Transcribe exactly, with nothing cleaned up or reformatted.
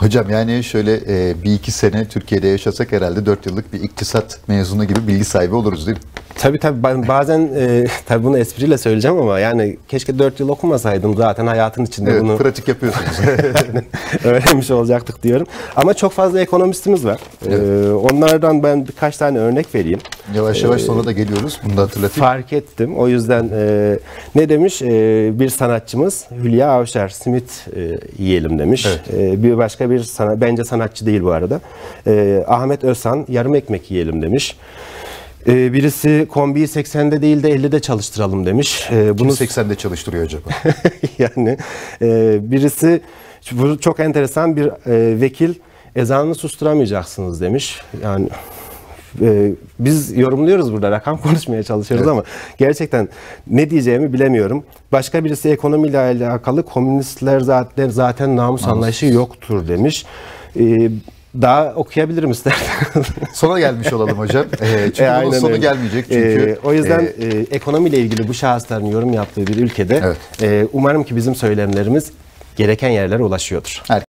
Hocam yani şöyle e, bir iki sene Türkiye'de yaşasak herhalde dört yıllık bir iktisat mezunu gibi bilgi sahibi oluruz değil mi? Tabii tabii ben bazen e, tabii bunu espriyle söyleyeceğim ama yani keşke dört yıl okumasaydım zaten hayatın içinde Evet, bunu pratik yapıyorsunuz. öğrenmiş olacaktık diyorum. Ama çok fazla ekonomistimiz var. Evet. Ee, onlardan ben birkaç tane örnek vereyim. Yavaş yavaş sonra da geliyoruz. Bunu da hatırlatayım. Fark ettim. O yüzden e, ne demiş? E, bir sanatçımız Hülya Avşar, simit e, yiyelim demiş. Evet. E, bir başka bir sana, bence sanatçı değil bu arada. E, Ahmet Özhan yarım ekmek yiyelim demiş. E, birisi kombiyi seksende değil de ellide çalıştıralım demiş. E, Bunu seksende çalıştırıyor acaba? yani e, birisi bu çok enteresan bir e, vekil ezanını susturamayacaksınız demiş. Yani e, biz yorumluyoruz burada, rakam konuşmaya çalışıyoruz, evet, ama gerçekten ne diyeceğimi bilemiyorum. Başka birisi ekonomiyle alakalı komünistler zaten zaten namus anlayışı yoktur demiş. E, Daha okuyabilirim isterseniz. Sona gelmiş olalım hocam. E, çünkü e, bunun sonu öyle gelmeyecek. Çünkü e, o yüzden e, e, ekonomiyle ilgili bu şahısların yorum yaptığı bir ülkede, evet, e, umarım ki bizim söylemlerimiz gereken yerlere ulaşıyordur.